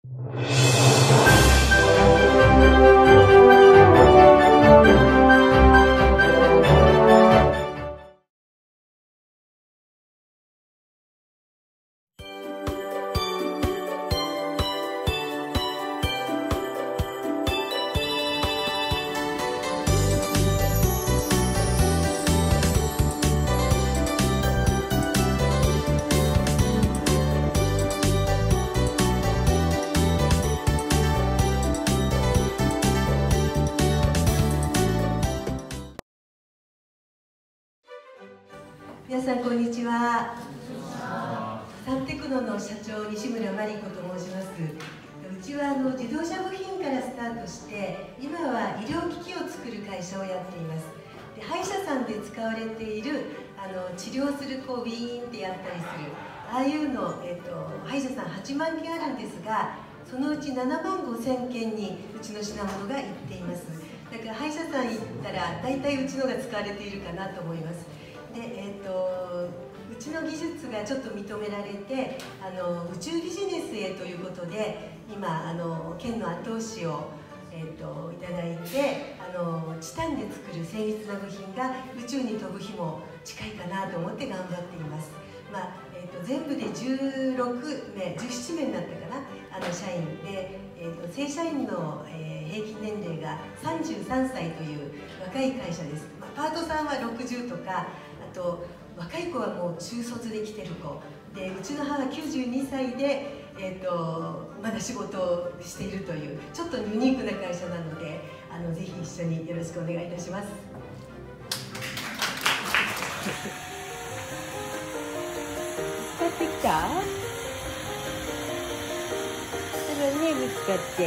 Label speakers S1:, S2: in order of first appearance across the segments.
S1: 皆さんこんにちは。サンテクノの社長西村真理子と申します。うちは自動車部品からスタートして、今は医療機器を作る会社をやっています。で、歯医者さんで使われている治療するウィーンってやったりするああいうの、歯医者さん8万件あるんですが、そのうち7万5000件にうちの品物が行っています。だから歯医者さん行ったら大体うちのが使われているかなと思います。で、うちの技術がちょっと認められて宇宙ビジネスへということで今県の後押しを、いただいてチタンで作る精密な部品が宇宙に飛ぶ日も近いかなと思って頑張っています。全部で16名、17名になったかな、社員で、正社員の、平均年齢が33歳という若い会社です。パートさんは60とか、あと若い子はもう中卒で来てる子で、うちの母は92歳で、まだ仕事をしているというちょっとユニークな会社なのでぜひ一緒によろしくお願いいたします。
S2: 帰ってきた？それね、見つかって。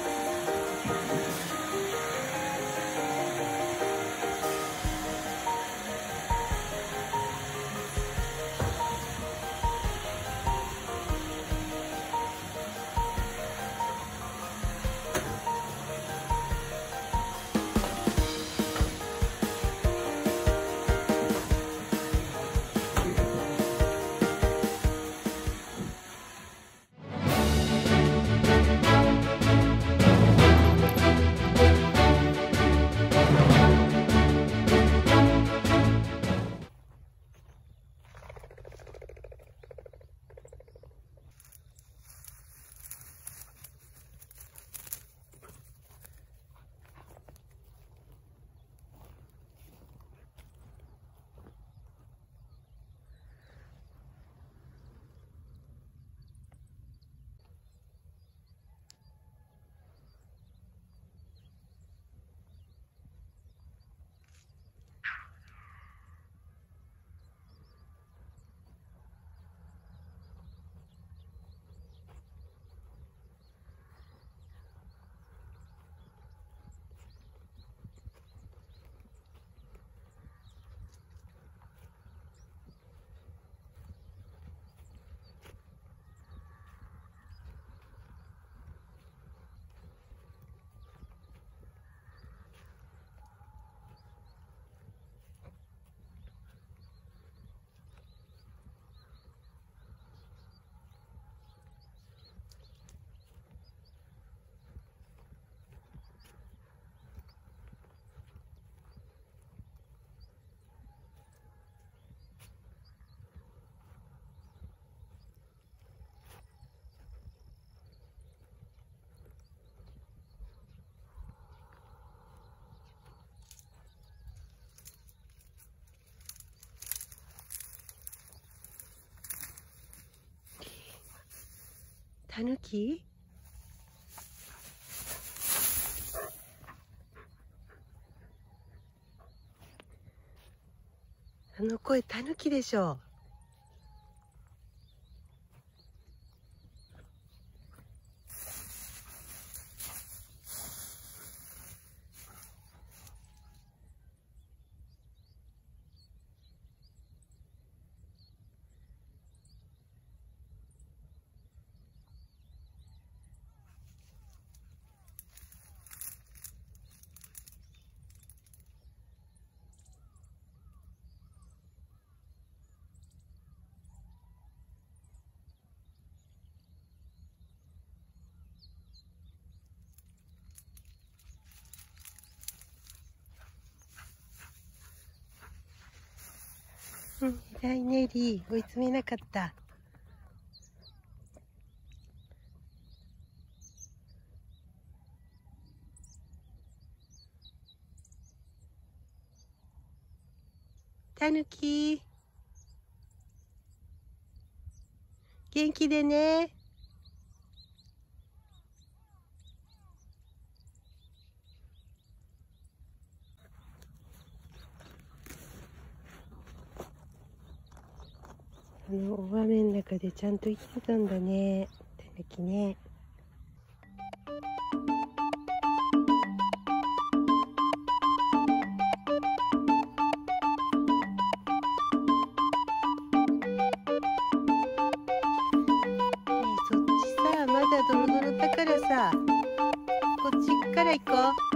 S2: タヌキ？あの声タヌキでしょ。 偉いね、リー。追い詰めなかった。たぬき。元気でね。大雨の中でちゃんと生きてたんだね、たぬきね。そっちさ、まだドロドロだからさ、こっちから行こう。